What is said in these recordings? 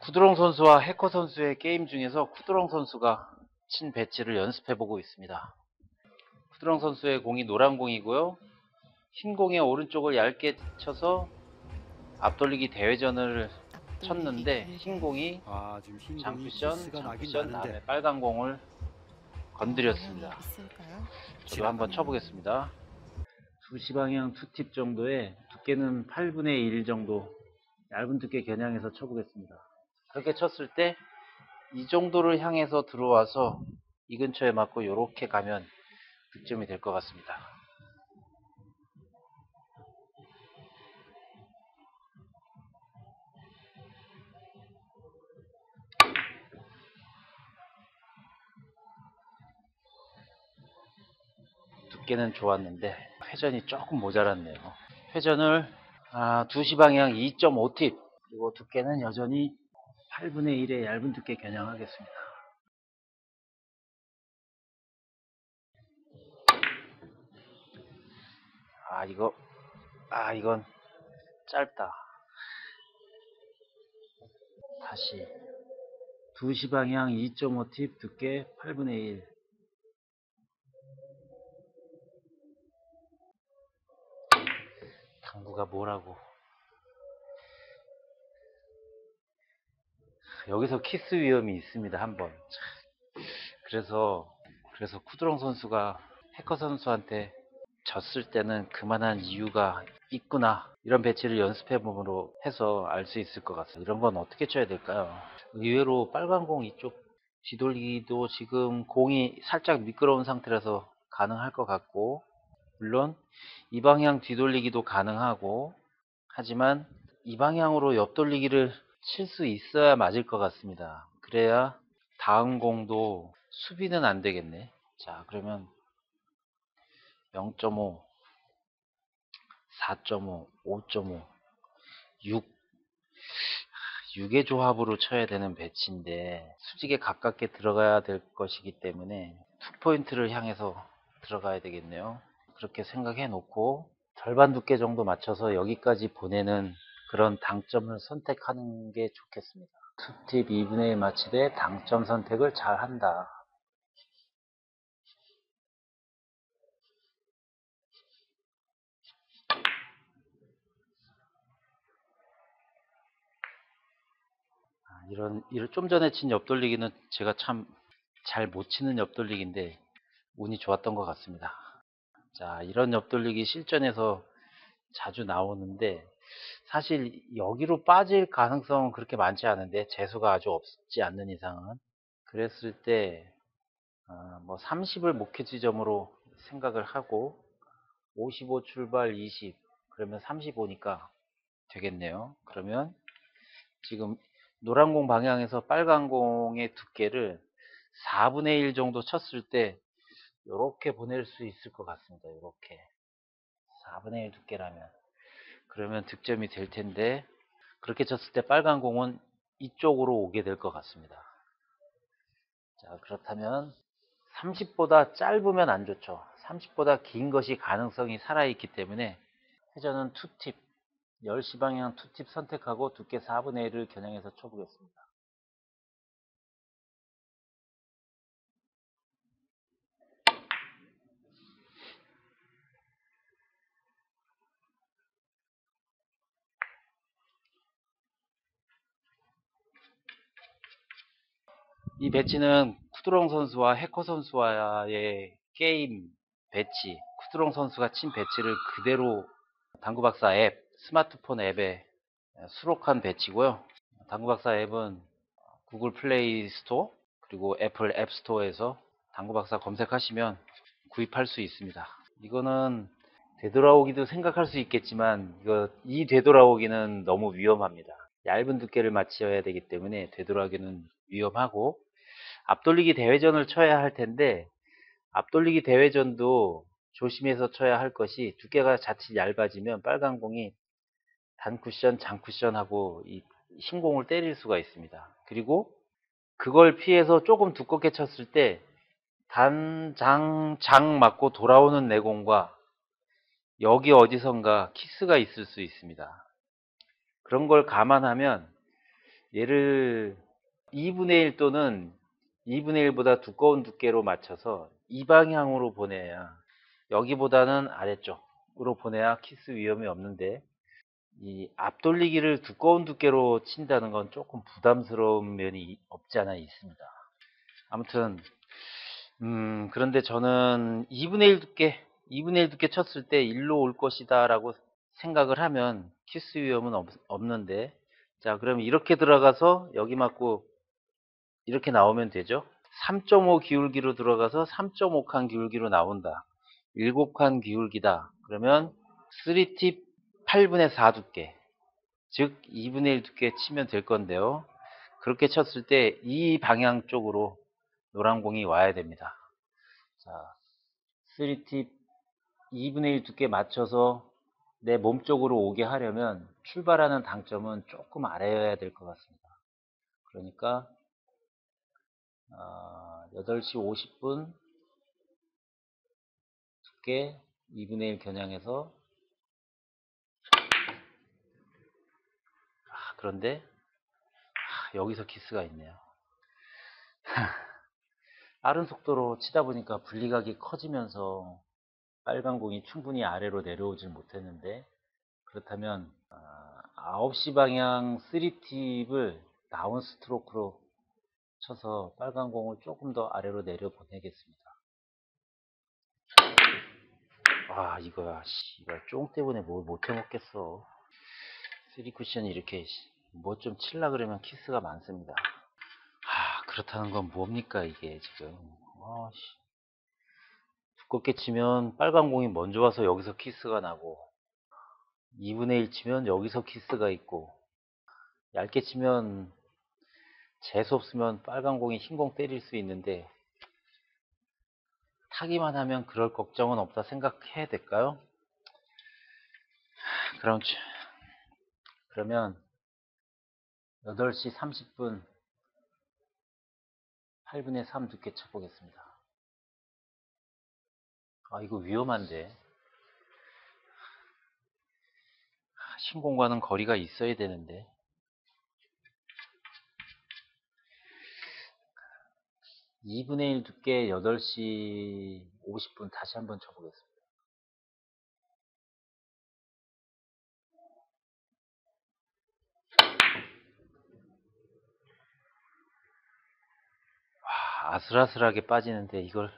쿠드롱 선수와 해커 선수의 게임 중에서 쿠드롱 선수가 친 배치를 연습해보고 있습니다. 쿠드롱 선수의 공이 노란 공이고요. 흰 공의 오른쪽을 얇게 쳐서 앞돌리기 대회전을 쳤는데 흰 공이 지금 흰 공이 장쿠션, 기스가 나긴 장쿠션 나는데 다음에 빨간 공을 건드렸습니다. 영향이 있을까요? 저도 한번 쳐보겠습니다. 2시 방향 투팁 정도의 두께는 8분의 1 정도 얇은 두께 겨냥해서 쳐보겠습니다. 그렇게 쳤을 때 이 정도를 향해서 들어와서 이 근처에 맞고 이렇게 가면 득점이 될 것 같습니다. 두께는 좋았는데 회전이 조금 모자랐네요. 회전을 2시 방향 2.5팁 그리고 두께는 여전히 8분의 1의 얇은 두께 겨냥하겠습니다. 이건 짧다. 다시 2시 방향 2.5팁 두께 8분의 1. 당구가 뭐라고. 여기서 키스 위험이 있습니다. 한번. 그래서 쿠드롱 선수가 해커 선수한테 졌을 때는 그만한 이유가 있구나. 이런 배치를 연습해봄으로 해서 알 수 있을 것 같아요. 이런 건 어떻게 쳐야 될까요? 의외로 빨간 공 이쪽 뒤돌리기도 지금 공이 살짝 미끄러운 상태라서 가능할 것 같고, 물론 이 방향 뒤돌리기도 가능하고, 하지만 이 방향으로 옆돌리기를 칠 수 있어야 맞을 것 같습니다. 그래야 다음 공도 수비는 안 되겠네. 자, 그러면 0.5, 4.5, 5.5, 6, 6의 조합으로 쳐야 되는 배치인데 수직에 가깝게 들어가야 될 것이기 때문에 투포인트를 향해서 들어가야 되겠네요. 그렇게 생각해 놓고 절반 두께 정도 맞춰서 여기까지 보내는 그런 당점을 선택하는 게 좋겠습니다. 투팁 2분의 1 맞추되 당점 선택을 잘 한다. 이런 좀 전에 친 옆돌리기는 제가 참 잘 못 치는 옆돌리기인데 운이 좋았던 것 같습니다. 자, 이런 옆돌리기 실전에서 자주 나오는데 사실 여기로 빠질 가능성은 그렇게 많지 않은데 재수가 아주 없지 않는 이상은 그랬을 때 뭐 30을 목표 지점으로 생각을 하고 55 출발 20 그러면 35니까 되겠네요. 그러면 지금 노란 공 방향에서 빨간 공의 두께를 4분의 1 정도 쳤을 때 이렇게 보낼 수 있을 것 같습니다. 이렇게 4분의 1 두께라면 그러면 득점이 될 텐데 그렇게 쳤을 때 빨간 공은 이쪽으로 오게 될 것 같습니다. 자, 그렇다면 30보다 짧으면 안 좋죠. 30보다 긴 것이 가능성이 살아있기 때문에 회전은 투팁 10시 방향 투팁 선택하고 두께 4분의 1을 겨냥해서 쳐보겠습니다. 이 배치는 쿠드롱 선수와 해커 선수와의 게임 배치, 쿠드롱 선수가 친 배치를 그대로 당구박사 앱, 스마트폰 앱에 수록한 배치고요. 당구박사 앱은 구글 플레이 스토어 그리고 애플 앱 스토어에서 당구박사 검색하시면 구입할 수 있습니다. 이거는 되돌아오기도 생각할 수 있겠지만 이 되돌아오기는 너무 위험합니다. 얇은 두께를 맞춰야 되기 때문에 되돌아오기는 위험하고 앞돌리기 대회전을 쳐야 할 텐데 앞돌리기 대회전도 조심해서 쳐야 할 것이 두께가 자칫 얇아지면 빨간 공이 단쿠션, 장쿠션하고 이 흰 공을 때릴 수가 있습니다. 그리고 그걸 피해서 조금 두껍게 쳤을 때 장 맞고 돌아오는 내공과 여기 어디선가 키스가 있을 수 있습니다. 그런 걸 감안하면 얘를 2분의 1 또는 2분의 1보다 두꺼운 두께로 맞춰서 이 방향으로 보내야, 여기보다는 아래쪽으로 보내야 키스 위험이 없는데, 이 앞돌리기를 두꺼운 두께로 친다는 건 조금 부담스러운 면이 없지 않아 있습니다. 아무튼 그런데 저는 2분의 1 두께 쳤을 때 일로 올 것이다 라고 생각을 하면 키스 위험은 없는데, 자, 그럼 이렇게 들어가서 여기 맞고 이렇게 나오면 되죠. 3.5 기울기로 들어가서 3.5칸 기울기로 나온다. 7칸 기울기다. 그러면 3팁 8분의 4 두께, 즉 2분의 1 두께 치면 될 건데요. 그렇게 쳤을 때 이 방향 쪽으로 노란 공이 와야 됩니다. 자, 3팁 2분의 1 두께 맞춰서 내 몸 쪽으로 오게 하려면 출발하는 당점은 조금 아래여야 될 것 같습니다. 그러니까 8시 50분 두께 2분의 1 겨냥해서, 그런데 여기서 키스가 있네요. 빠른 속도로 치다 보니까 분리각이 커지면서 빨간 공이 충분히 아래로 내려오질 못했는데, 그렇다면 9시 방향 3팁을 다운 스트로크로 쳐서 빨간 공을 조금 더 아래로 내려 보내겠습니다. 이거야, 씨발, 쫑 때문에 뭘 못 해먹겠어. 3쿠션이 이렇게 뭐 좀 칠라 그러면 키스가 많습니다. 그렇다는 건 뭡니까 이게 지금. 두껍게 치면 빨간 공이 먼저 와서 여기서 키스가 나고, 2분의 1 치면 여기서 키스가 있고, 얇게 치면 재수 없으면 빨간 공이 흰 공 때릴 수 있는데, 타기만 하면 그럴 걱정은 없다 생각해야 될까요? 그러면 8시 30분 8분의 3 두께 쳐보겠습니다. 이거 위험한데. 신공과는 거리가 있어야 되는데. 2분의 1 두께 8시 50분 다시 한번 쳐보겠습니다. 아슬아슬하게 빠지는데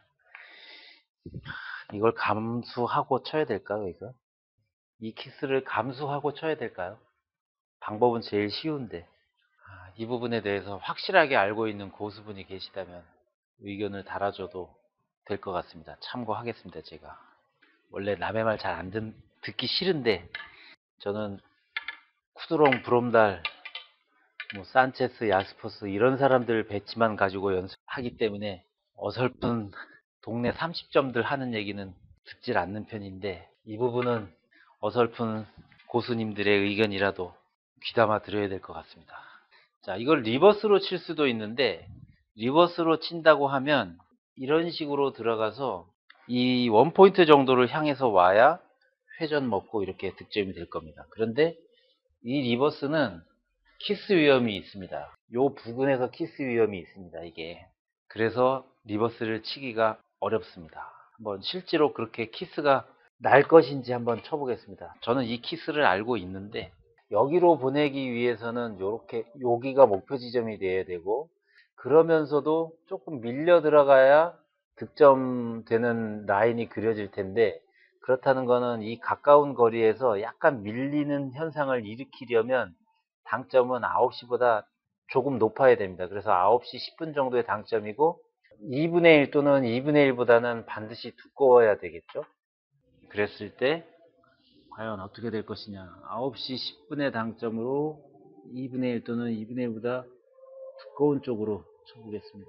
이걸 감수하고 쳐야 될까요, 이거? 이 키스를 감수하고 쳐야 될까요? 방법은 제일 쉬운데. 이 부분에 대해서 확실하게 알고 있는 고수분이 계시다면 의견을 달아줘도 될 것 같습니다. 참고하겠습니다, 제가. 원래 남의 말 잘 안 듣기 싫은데, 저는 쿠드롱, 브롬달, 산체스, 야스퍼스 이런 사람들 배치만 가지고 연습하기 때문에 어설픈 동네 30점들 하는 얘기는 듣질 않는 편인데, 이 부분은 어설픈 고수님들의 의견이라도 귀담아 들어야 될 것 같습니다. 자, 이걸 리버스로 칠 수도 있는데, 리버스로 친다고 하면 이런 식으로 들어가서 이 원포인트 정도를 향해서 와야 회전 먹고 이렇게 득점이 될 겁니다. 그런데 이 리버스는 키스 위험이 있습니다. 요 부근에서 키스 위험이 있습니다, 이게. 그래서 리버스를 치기가 어렵습니다. 한번 실제로 그렇게 키스가 날 것인지 한번 쳐보겠습니다. 저는 이 키스를 알고 있는데, 여기로 보내기 위해서는 요렇게 여기가 목표 지점이 돼야 되고, 그러면서도 조금 밀려 들어가야 득점되는 라인이 그려질 텐데, 그렇다는 거는 이 가까운 거리에서 약간 밀리는 현상을 일으키려면 당점은 9시보다 조금 높아야 됩니다. 그래서 9시 10분 정도의 당점이고, 2분의 1 또는 2분의 1보다는 반드시 두꺼워야 되겠죠. 그랬을 때 과연 어떻게 될 것이냐. 9시 10분의 당점으로 2분의 1 또는 2분의 1보다 두꺼운 쪽으로 쳐보겠습니다.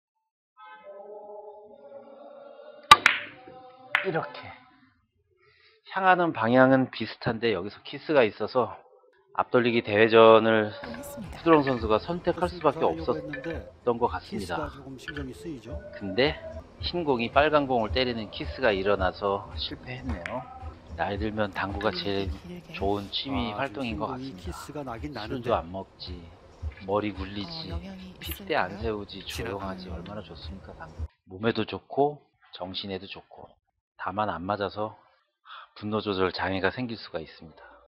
이렇게 향하는 방향은 비슷한데 여기서 키스가 있어서 앞돌리기 대회전을 쿠드롱 선수가 선택할 수밖에 없었던 것 같습니다. 근데 흰 공이 빨간 공을 때리는 키스가 일어나서 실패했네요. 나이 들면 당구가 제일 좋은 취미 활동인 것 같습니다. 술도 안 먹지, 머리 굴리지, 영향이 핏대 안 있을까요? 세우지, 조용하지. 얼마나 좋습니까, 당근. 몸에도 좋고 정신에도 좋고. 다만 안 맞아서 분노 조절 장애가 생길 수가 있습니다.